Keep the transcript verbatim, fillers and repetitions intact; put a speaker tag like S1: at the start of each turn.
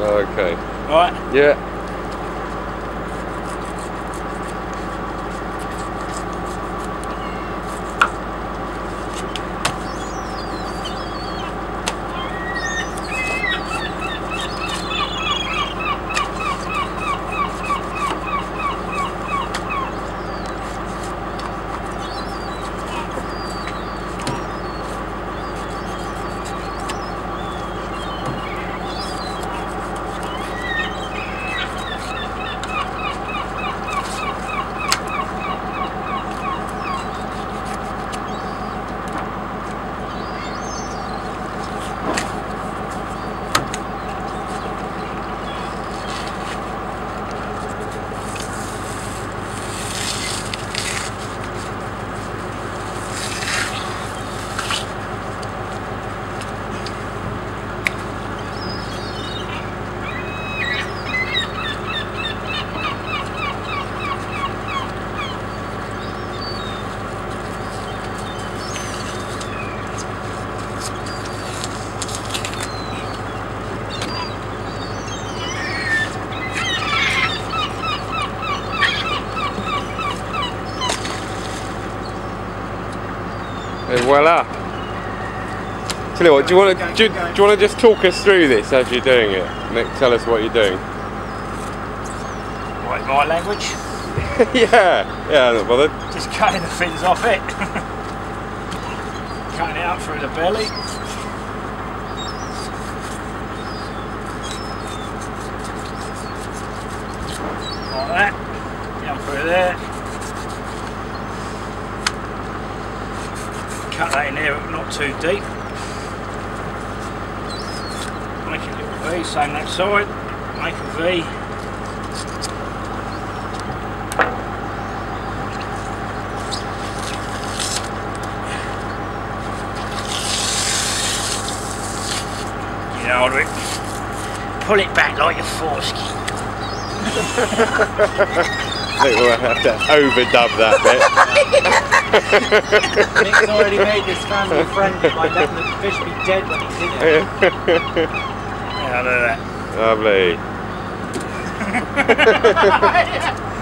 S1: Okay.
S2: Right?
S1: Yeah. And voila! Tell you what, do you want to do, do you want to just talk us through this as you're doing it? Nick, tell us what you're doing.
S2: Right, my language.
S1: yeah, yeah, I'm not bothered.
S2: Just cutting the fins off it. Cutting it out through the belly. Like that. Down through there. Cut that in there, but not too deep. Make a little V, same that side. Make a V. Get hold of it. Pull it back like your foreskin.
S1: I think we'll have to overdub that bit.
S3: Nick's already made this family friendly by letting the fish be dead when he's in it.
S2: Yeah, look at that.
S1: Lovely.